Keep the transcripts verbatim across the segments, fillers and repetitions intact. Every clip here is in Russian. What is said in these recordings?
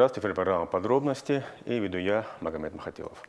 Здравствуйте, эфир программа «Подробности», и веду я, Магомед Махатилов.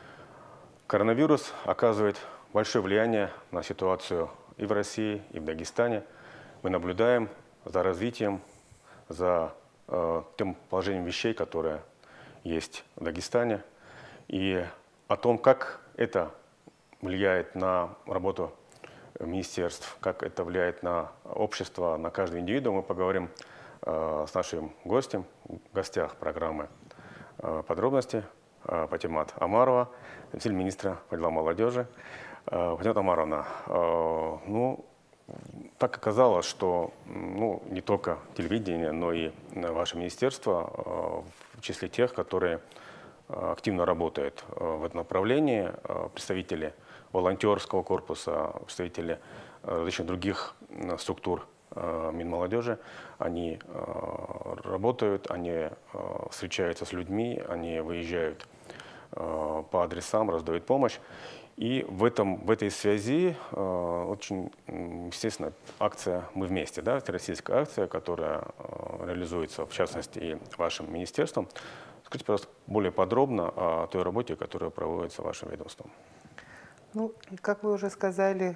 Коронавирус оказывает большое влияние на ситуацию и в России, и в Дагестане. Мы наблюдаем за развитием, за э, тем положением вещей, которое есть в Дагестане, и о том, как это влияет на работу министерств, как это влияет на общество, на каждого индивида, мы поговорим э, с нашим гостем, в гостях программы э, «Подробности» э, Патимат Омарова, заместитель министра по делам молодежи. Э, Патимат Омаровна, э, ну, так оказалось, что ну, не только телевидение, но и ваше министерство э, в числе тех, которые э, активно работают э, в этом направлении, э, представители волонтерского корпуса, представители различных других структур Минмолодежи, они работают, они встречаются с людьми, они выезжают по адресам, раздают помощь. И в, этом, в этой связи очень, естественно, акция «Мы вместе», да, всероссийская акция, которая реализуется, в частности, и вашим министерством. Скажите, пожалуйста, более подробно о той работе, которая проводится вашим ведомством. Ну, как вы уже сказали,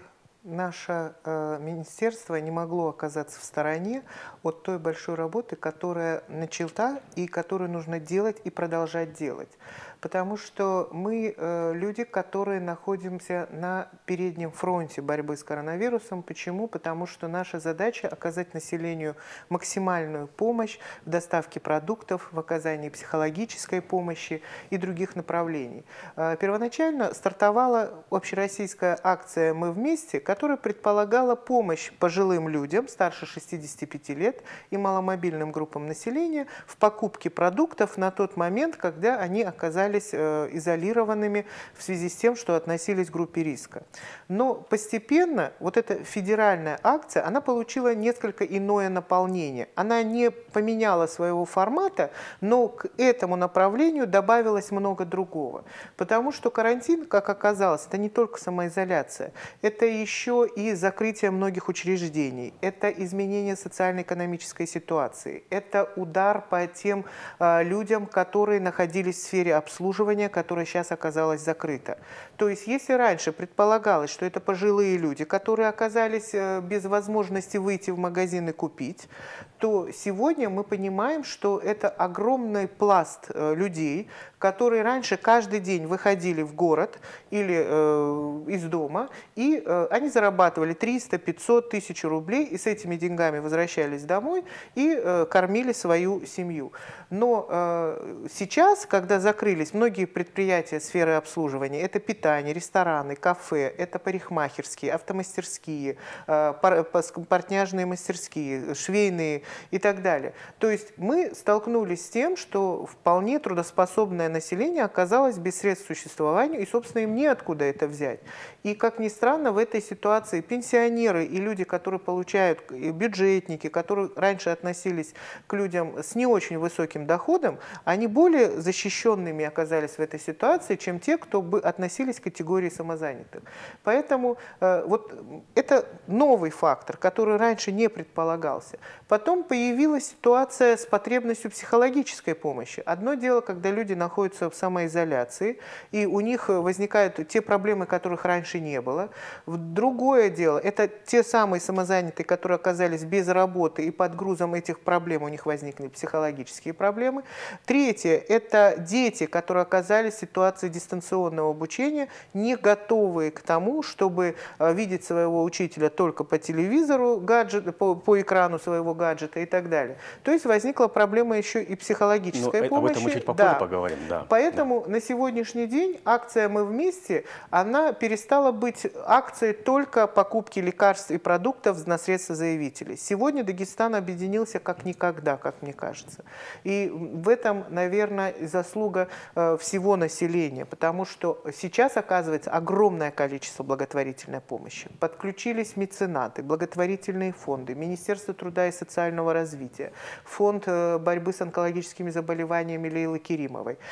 наше э, министерство не могло оказаться в стороне от той большой работы, которая начата и которую нужно делать и продолжать делать. Потому что мы э, люди, которые находимся на переднем фронте борьбы с коронавирусом. Почему? Потому что наша задача оказать населению максимальную помощь в доставке продуктов, в оказании психологической помощи и других направлений. Э, первоначально стартовала общероссийская акция «Мы вместе», которая предполагала помощь пожилым людям старше шестидесяти пяти лет и маломобильным группам населения в покупке продуктов на тот момент, когда они оказались изолированными в связи с тем, что относились к группе риска. Но постепенно вот эта федеральная акция, она получила несколько иное наполнение. Она не поменяла своего формата, но к этому направлению добавилось много другого. Потому что карантин, как оказалось, это не только самоизоляция, это еще и закрытие многих учреждений, это изменение социально-экономической ситуации, это удар по тем э, людям, которые находились в сфере обслуживания, обслуживания, которое сейчас оказалось закрыто. То есть, если раньше предполагалось, что это пожилые люди, которые оказались без возможности выйти в магазин и купить, то сегодня мы понимаем, что это огромный пласт людей, которые раньше каждый день выходили в город или э, из дома, и э, они зарабатывали триста, пятьсот тысяч рублей, и с этими деньгами возвращались домой и э, кормили свою семью. Но э, сейчас, когда закрылись многие предприятия сферы обслуживания, это питание, рестораны, кафе, это парикмахерские, автомастерские, э, пар, портняжные мастерские, швейные и так далее. То есть мы столкнулись с тем, что вполне трудоспособное население оказалось без средств к существованию, и, собственно, им неоткуда это взять. И, как ни странно, в этой ситуации пенсионеры и люди, которые получают, и бюджетники, которые раньше относились к людям с не очень высоким доходом, они более защищенными оказались в этой ситуации, чем те, кто бы относились к категории самозанятых. Поэтому э, вот это новый фактор, который раньше не предполагался. Потом появилась ситуация с потребностью психологической помощи. Одно дело, когда люди находятся в самоизоляции, и у них возникают те проблемы, которых раньше не было. Другое дело, это те самые самозанятые, которые оказались без работы, и под грузом этих проблем у них возникли психологические проблемы. Третье, это дети, которые оказались в ситуации дистанционного обучения, не готовые к тому, чтобы видеть своего учителя только по телевизору, гаджет, по, по экрану своего гаджета и так далее. То есть возникла проблема еще и психологической Но помощи. Об этом мы чуть попозже да. поговорим. Да. Поэтому да. на сегодняшний день акция «Мы вместе», она перестала быть акцией только покупки лекарств и продуктов на средства заявителей. Сегодня Дагестан объединился как никогда, как мне кажется. И в этом, наверное, заслуга э, всего населения, потому что сейчас оказывается огромное количество благотворительной помощи. Подключились меценаты, благотворительные фонды, Министерство труда и социального развития, фонд э, борьбы с онкологическими заболеваниями Лейлы Керимовой.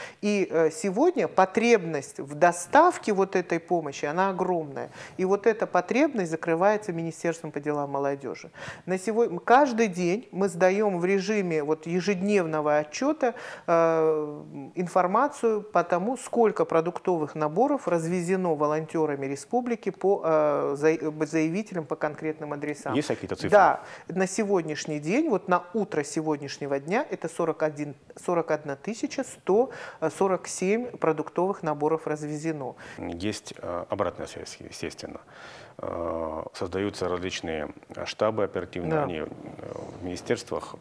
И сегодня потребность в доставке вот этой помощи, она огромная. И вот эта потребность закрывается Министерством по делам молодежи. На сегодня, каждый день мы сдаем в режиме вот ежедневного отчета э, информацию по тому, сколько продуктовых наборов развезено волонтерами республики по э, заявителям по конкретным адресам. Есть какие-то цифры? Да, на сегодняшний день, вот на утро сегодняшнего дня, это сорок одна тысяча сто сорок семь продуктовых наборов развезено. Есть э, обратная связь, естественно. Э, создаются различные штабы оперативные, Да. они в министерствах,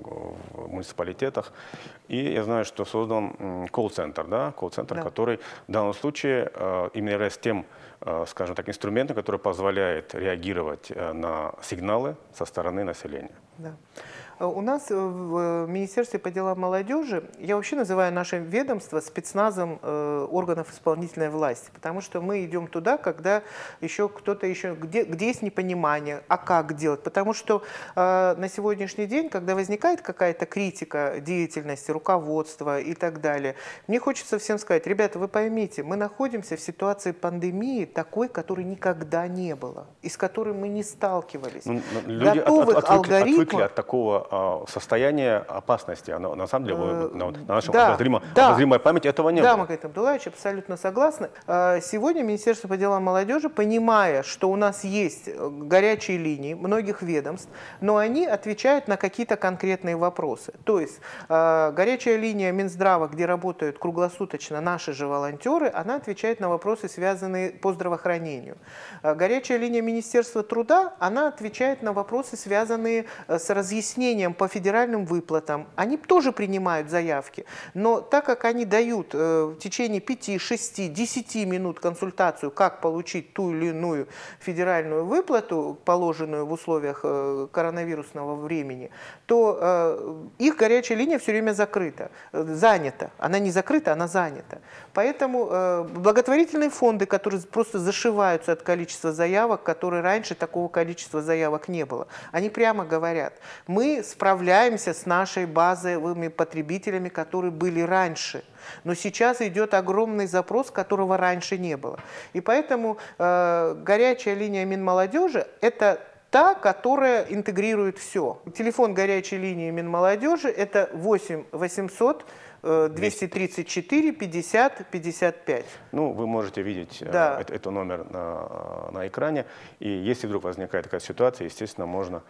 в муниципалитетах. И я знаю, что создан колл-центр, да, колл-центр, Да. который в данном случае э, именно является тем, э, скажем так, инструментом, который позволяет реагировать э, на сигналы со стороны населения. Да. У нас в Министерстве по делам молодежи, я вообще называю наше ведомство спецназом э, органов исполнительной власти, потому что мы идем туда, когда еще кто-то еще, где, где есть непонимание, а как делать. Потому что э, на сегодняшний день, когда возникает какая-то критика деятельности, руководства и так далее, мне хочется всем сказать: ребята, вы поймите, мы находимся в ситуации пандемии такой, которой никогда не было, и с которой мы не сталкивались. Ну, люди Готовых от, от, отвыкли, алгоритмов... отвыкли от такого состояние опасности. Оно, на самом деле, Э, на, на нашем да, обозримо, да. обозримой памяти этого не Да, было. Магомед Абдуллаевич, абсолютно согласна. Сегодня Министерство по делам молодежи, понимая, что у нас есть горячие линии многих ведомств, но они отвечают на какие-то конкретные вопросы. То есть горячая линия Минздрава, где работают круглосуточно наши же волонтеры, она отвечает на вопросы, связанные по здравоохранению. Горячая линия Министерства труда, она отвечает на вопросы, связанные с разъяснением по федеральным выплатам. Они тоже принимают заявки, но так как они дают э, в течение пяти, шести, десяти минут консультацию, как получить ту или иную федеральную выплату, положенную в условиях э, коронавирусного времени, то э, их горячая линия все время закрыта, э, занята. Она не закрыта, она занята. Поэтому э, благотворительные фонды, которые просто зашиваются от количества заявок, которые раньше такого количества заявок не было, они прямо говорят: мы справляемся с нашей базовыми потребителями, которые были раньше. Но сейчас идет огромный запрос, которого раньше не было. И поэтому э, горячая линия Минмолодежи – это та, которая интегрирует все. Телефон горячей линии Минмолодежи – это восемь восемьсот двести тридцать четыре пятьдесят пятьдесят пять. Ну, вы можете видеть Да. э, этот номер на, на экране. И если вдруг возникает такая ситуация, естественно, можно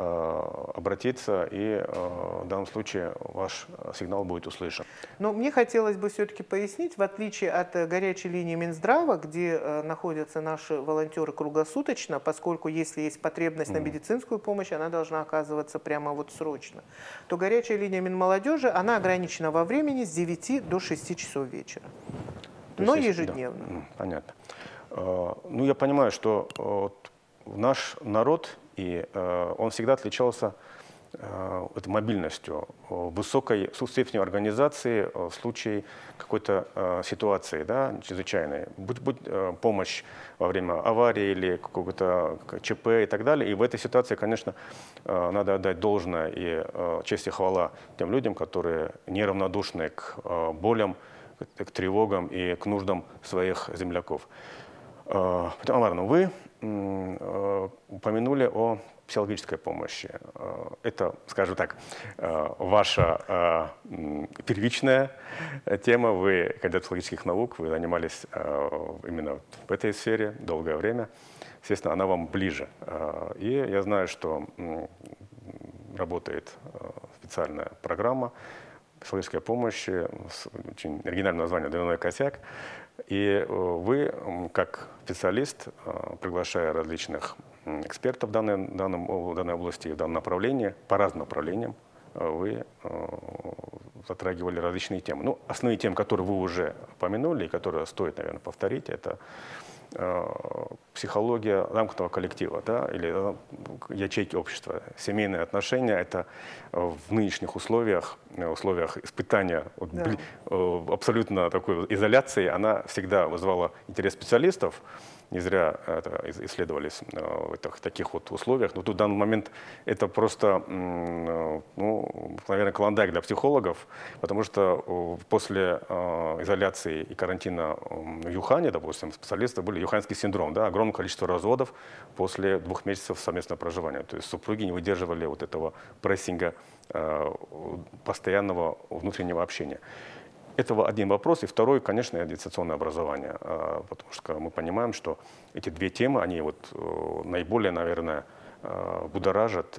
обратиться, и в данном случае ваш сигнал будет услышан. Но мне хотелось бы все-таки пояснить, в отличие от горячей линии Минздрава, где находятся наши волонтеры круглосуточно, поскольку если есть потребность на медицинскую помощь, она должна оказываться прямо вот срочно, то горячая линия Минмолодежи, она ограничена во времени с девяти до шести часов вечера, но есть, ежедневно. Да, понятно. Ну, я понимаю, что вот наш народ, и э, он всегда отличался э, этой мобильностью, высокой степенью организации в случае какой-то э, ситуации, да, чрезвычайной, будь, будь э, помощь во время аварии или какого-то ЧП и так далее. И в этой ситуации, конечно, э, надо отдать должное и э, честь и хвала тем людям, которые неравнодушны к э, болям, к, к тревогам и к нуждам своих земляков. Э, Тамара, вы упомянули о психологической помощи. Это, скажем так, ваша первичная тема. Вы кандидат психологических наук, вы занимались именно в этой сфере долгое время. Естественно, она вам ближе. И я знаю, что работает специальная программа психологической помощи, очень оригинальное название «Двойной косяк». И вы, как специалист, приглашая различных экспертов в данной, данном, в данной области, в данном направлении, по разным направлениям, вы затрагивали различные темы. Ну, основные темы, которые вы уже упомянули, и которые стоит, наверное, повторить, это психология замкнутого коллектива, да, или ячейки общества. Семейные отношения – это в нынешних условиях, условиях испытания, да. абсолютно такой изоляции, она всегда вызывала интерес специалистов. не зря это исследовались в этих, таких вот условиях. Но тут в данный момент это просто, ну, наверное, клондайк для психологов, потому что после изоляции и карантина в Юхане, допустим, специалисты были юханский синдром, да, огромное количество разводов после двух месяцев совместного проживания. То есть супруги не выдерживали вот этого прессинга, постоянного внутреннего общения. Это один вопрос. И второй, конечно, дистанционное образование. Потому что мы понимаем, что эти две темы, они вот наиболее, наверное, будоражат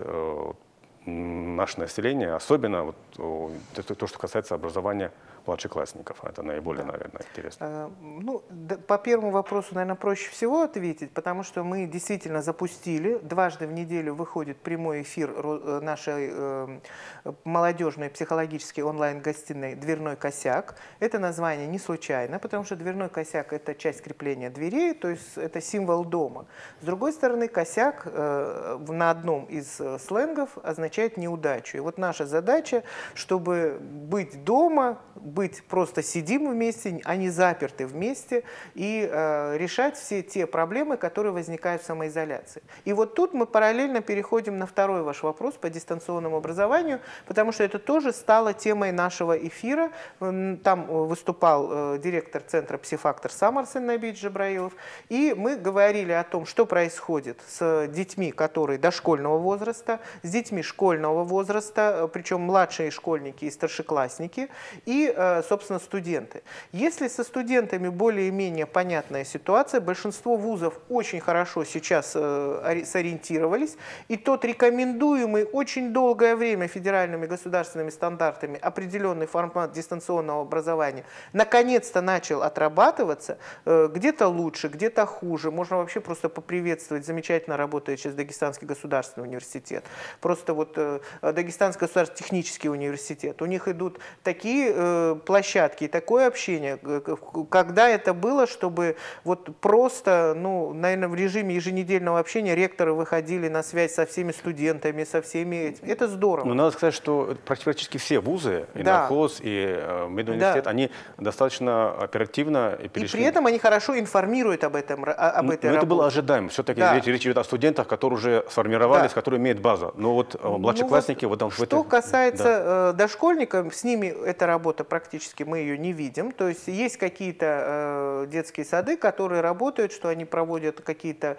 наше население. Особенно вот то, что касается образования младшеклассников. Это наиболее, наверное, интересно. Ну, по первому вопросу, наверное, проще всего ответить, потому что мы действительно запустили. Дважды в неделю выходит прямой эфир нашей э, молодежной психологической онлайн-гостиной «Дверной косяк». Это название не случайно, потому что дверной косяк – это часть крепления дверей, то есть это символ дома. С другой стороны, косяк э, на одном из сленгов означает неудачу. И вот наша задача, чтобы быть дома, быть просто сидим вместе, а не заперты вместе, и э, решать все те проблемы, которые возникают в самоизоляции. И вот тут мы параллельно переходим на второй ваш вопрос по дистанционному образованию, потому что это тоже стало темой нашего эфира. Там выступал э, директор центра «Псифактор» сам Арсен Набиевич Джабраилов, и мы говорили о том, что происходит с детьми, которые дошкольного возраста, с детьми школьного возраста, причем младшие школьники и старшеклассники, и собственно, студенты. Если со студентами более-менее понятная ситуация, большинство вузов очень хорошо сейчас сориентировались, и тот рекомендуемый очень долгое время федеральными государственными стандартами определенный формат дистанционного образования наконец-то начал отрабатываться, где-то лучше, где-то хуже. Можно вообще просто поприветствовать замечательно работает сейчас Дагестанский государственный университет. Просто вот Дагестанский государственный технический университет. У них идут такие площадки и такое общение, когда это было, чтобы вот просто, ну, наверное, в режиме еженедельного общения ректоры выходили на связь со всеми студентами, со всеми этими. Это здорово. Но надо сказать, что практически все вузы, и да. нархоз, и э, медуниверситет, да. они достаточно оперативно и перешли. И при этом они хорошо информируют об этом, об этой Но работе. это было ожидаемо. Все-таки да. речь, речь идет о студентах, которые уже сформировались, да. которые имеют базу. Но вот младшеклассники... Ну, вот, вот, что это, касается да. дошкольников, с ними эта работа практически мы ее не видим. То есть есть какие-то э, детские сады, которые работают, что они проводят какие-то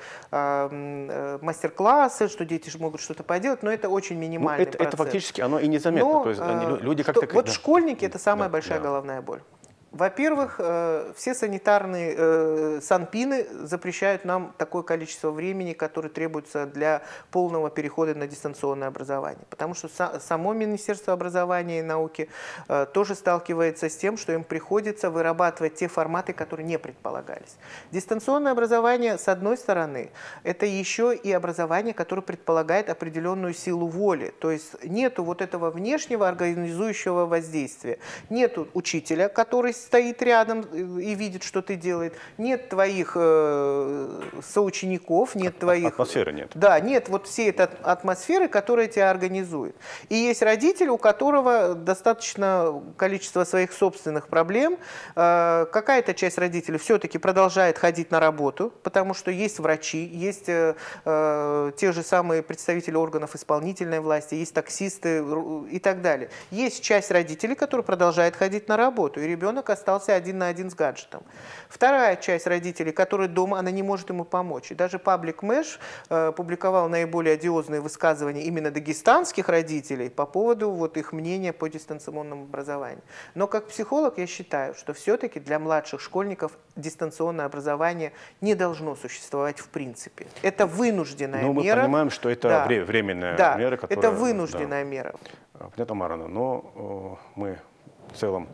э, мастер-классы, что дети могут что-то поделать, но это очень минимальный ну, это, процент. Это фактически оно и незаметно. Но, То есть, они, люди что, как-то, вот да. школьники – это самая да, большая да. головная боль. Во-первых, все санитарные э, санпины запрещают нам такое количество времени, которое требуется для полного перехода на дистанционное образование. Потому что са само Министерство образования и науки э, тоже сталкивается с тем, что им приходится вырабатывать те форматы, которые не предполагались. Дистанционное образование, с одной стороны, это еще и образование, которое предполагает определенную силу воли. То есть нету вот этого внешнего организующего воздействия. Нету учителя, который стоит рядом и видит, что ты делаешь. Нет твоих э, соучеников, нет твоих... Атмосферы нет. Да, нет вот всей этой атмосферы, которая тебя организует. И есть родитель, у которого достаточно количество своих собственных проблем. Э, какая-то часть родителей все-таки продолжает ходить на работу, потому что есть врачи, есть э, э, те же самые представители органов исполнительной власти, есть таксисты и так далее. Есть часть родителей, которые продолжают ходить на работу, и ребенок остался один на один с гаджетом. Вторая часть родителей, которые дома, она не может ему помочь. И даже Public Mesh э, публиковал наиболее одиозные высказывания именно дагестанских родителей по поводу вот, их мнения по дистанционному образованию. Но как психолог я считаю, что все-таки для младших школьников дистанционное образование не должно существовать в принципе. Это вынужденная но мера. Мы понимаем, что это да. временная да. мера, которая... Это вынужденная да. мера. Понятно, Марана, но э, мы в целом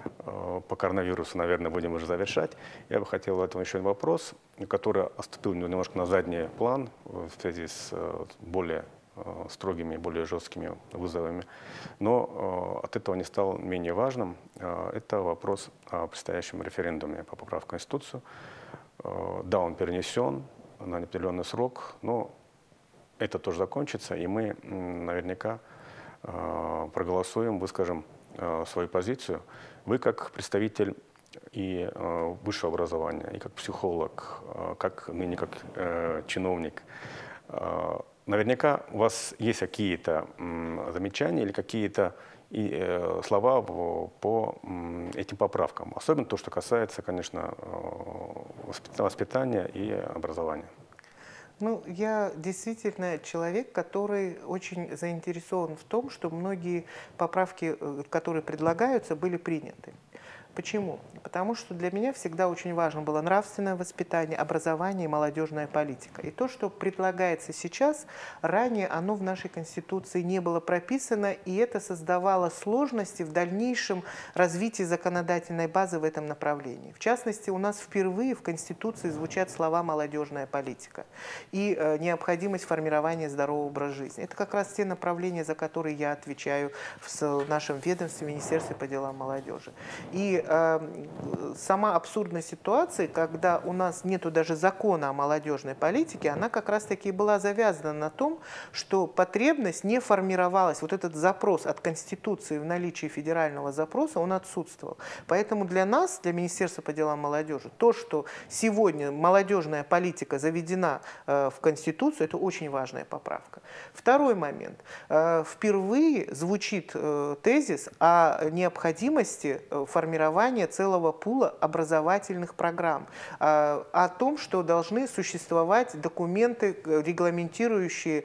по коронавирусу, наверное, будем уже завершать. Я бы хотел в этом еще один вопрос, который отступил немножко на задний план в связи с более строгими, более жесткими вызовами. Но от этого не стал менее важным. Это вопрос о предстоящем референдуме по поправке в Конституцию. Да, он перенесен на неопределенный срок, но это тоже закончится, и мы наверняка проголосуем, выскажем свою позицию. Вы, как представитель и э, высшего образования, и как психолог, э, как ныне как э, чиновник. Э, наверняка у вас есть какие-то м, замечания или какие-то и, э, слова по, по м, этим поправкам, особенно то, что касается, конечно, э, воспитания и образования. Ну, я действительно человек, который очень заинтересован в том, что многие поправки, э, которые предлагаются, были приняты. Почему? Потому что для меня всегда очень важно было нравственное воспитание, образование и молодежная политика. И то, что предлагается сейчас, ранее оно в нашей Конституции не было прописано, и это создавало сложности в дальнейшем развитии законодательной базы в этом направлении. В частности, у нас впервые в Конституции звучат слова «молодежная политика» и э, необходимость формирования здорового образа жизни. Это как раз те направления, за которые я отвечаю в нашем ведомстве, Министерстве по делам молодежи. И сама абсурдная ситуация, когда у нас нету даже закона о молодежной политике, она как раз-таки была завязана на том, что потребность не формировалась. Вот этот запрос от Конституции в наличии федерального запроса, он отсутствовал. Поэтому для нас, для Министерства по делам молодежи, то, что сегодня молодежная политика заведена в Конституцию, это очень важная поправка. Второй момент. Впервые звучит тезис о необходимости формирования целого пула образовательных программ, о том, что должны существовать документы, регламентирующие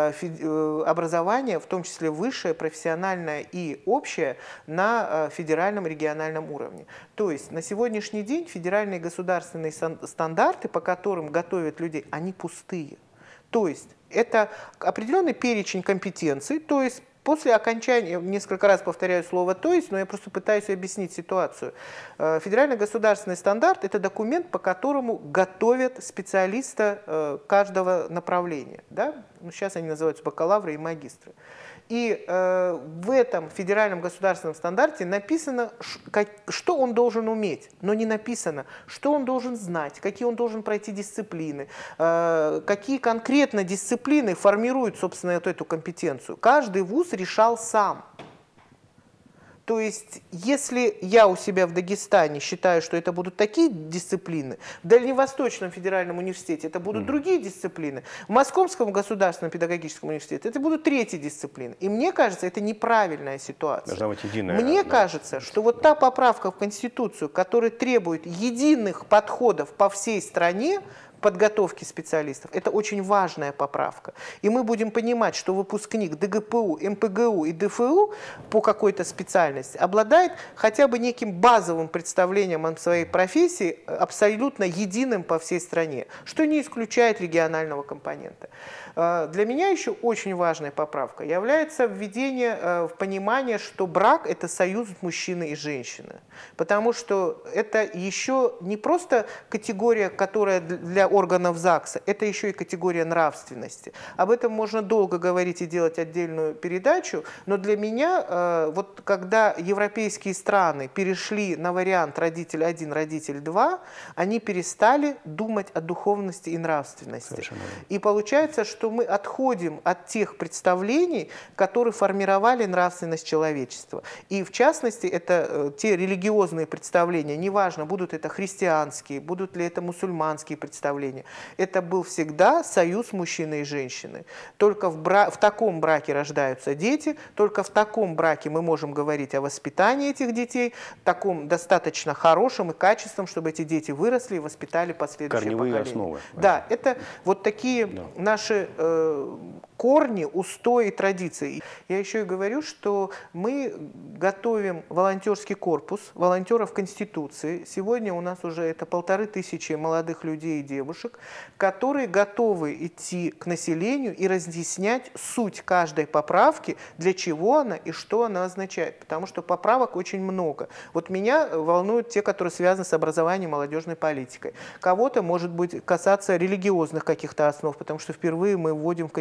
образование, в том числе высшее, профессиональное и общее, на федеральном региональном уровне. То есть на сегодняшний день федеральные государственные стандарты, по которым готовят людей, они пустые. То есть это определенный перечень компетенций, то есть после окончания, несколько раз повторяю слово «то есть», но я просто пытаюсь объяснить ситуацию. Федеральный государственный стандарт – это документ, по которому готовят специалиста каждого направления. Да? Ну, сейчас они называются бакалавры и магистры. И э, в этом федеральном государственном стандарте написано, как, что он должен уметь, но не написано, что он должен знать, какие он должен пройти дисциплины, э, какие конкретно дисциплины формируют, собственно, эту, эту компетенцию. Каждый вуз решал сам. То есть, если я у себя в Дагестане считаю, что это будут такие дисциплины, в Дальневосточном федеральном университете это будут mm. другие дисциплины, в Московском государственном педагогическом университете это будут третьи дисциплины. И мне кажется, это неправильная ситуация. Должна быть единая, мне да. кажется, что вот та поправка в Конституцию, которая требует единых подходов по всей стране, подготовки специалистов. Это очень важная поправка. И мы будем понимать, что выпускник ДГПУ, МПГУ и ДФУ по какой-то специальности обладает хотя бы неким базовым представлением о своей профессии, абсолютно единым по всей стране, что не исключает регионального компонента. Для меня еще очень важная поправка является введение в понимание, что брак – это союз мужчины и женщины. Потому что это еще не просто категория, которая для органов ЗАГСа, это еще и категория нравственности. Об этом можно долго говорить и делать отдельную передачу, но для меня, вот когда европейские страны перешли на вариант родитель один, родитель два, они перестали думать о духовности и нравственности. Совершенно. И получается, что мы отходим от тех представлений, которые формировали нравственность человечества. И в частности, это те религиозные представления, неважно, будут это христианские, будут ли это мусульманские представления, это был всегда союз мужчины и женщины. Только в, бра... в таком браке рождаются дети, только в таком браке мы можем говорить о воспитании этих детей, таком достаточно хорошем и качественном, чтобы эти дети выросли и воспитали последующее Корневые поколение. Основы. Да, это вот такие да. наши э, корни, устои, традиции. Я еще и говорю, что мы готовим волонтерский корпус, волонтеров Конституции. Сегодня у нас уже это полторы тысячи молодых людей и девушек, которые готовы идти к населению и разъяснять суть каждой поправки, для чего она и что она означает. Потому что поправок очень много. Вот меня волнуют те, которые связаны с образованием и молодежной политикой. Кого-то, может быть, касаться религиозных каких-то основ, потому что впервые мы вводим в Конституцию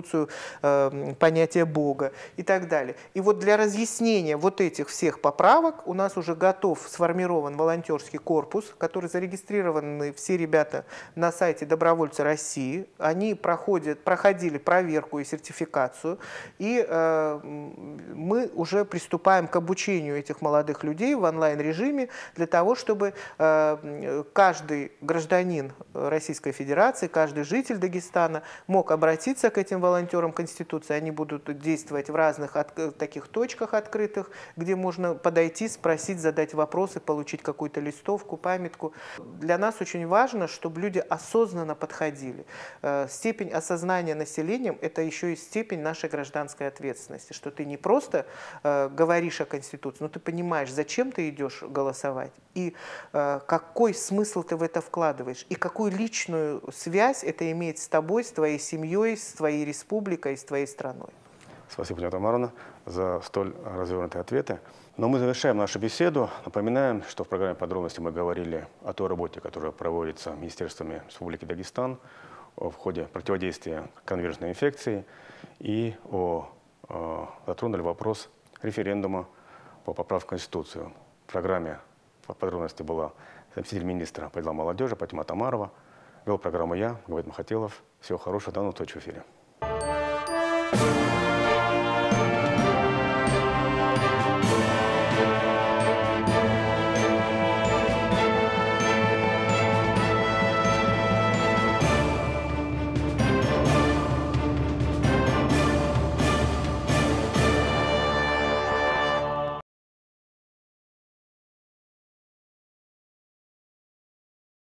Конституцию э, понятие Бога и так далее. И вот для разъяснения вот этих всех поправок у нас уже готов, сформирован волонтерский корпус, который зарегистрированы все ребята на сайте Добровольцы России. Они проходят, проходили проверку и сертификацию, и э, мы уже приступаем к обучению этих молодых людей в онлайн-режиме для того, чтобы э, каждый гражданин Российской Федерации, каждый житель Дагестана мог обратиться к этим волонтерам Конституции. Они будут действовать в разных от, таких точках открытых, где можно подойти, спросить, задать вопросы, получить какую-то листовку, памятку. Для нас очень важно, чтобы люди осознанно подходили. Э, степень осознания населением – это еще и степень нашей гражданской ответственности, что ты не просто э, говоришь о Конституции, но ты понимаешь, зачем ты идешь голосовать, и э, какой смысл ты в это вкладываешь, и какую личную связь это имеет с тобой, с твоей семьей, с твоей республикой, с твоей страной. Спасибо, Нина Тамаровна, за столь развернутые ответы. Но мы завершаем нашу беседу. Напоминаем, что в программе «Подробности» мы говорили о той работе, которая проводится Министерствами Республики Дагестан в ходе противодействия коронавирусной инфекции, и о, о, затронули вопрос референдума по поправке в Конституцию. В программе «Подробности» была заместитель министра по делам молодежи Патима Тамарова. Вел программу я, Магомед Махатилов. Всего хорошего, до новых встреч в эфире.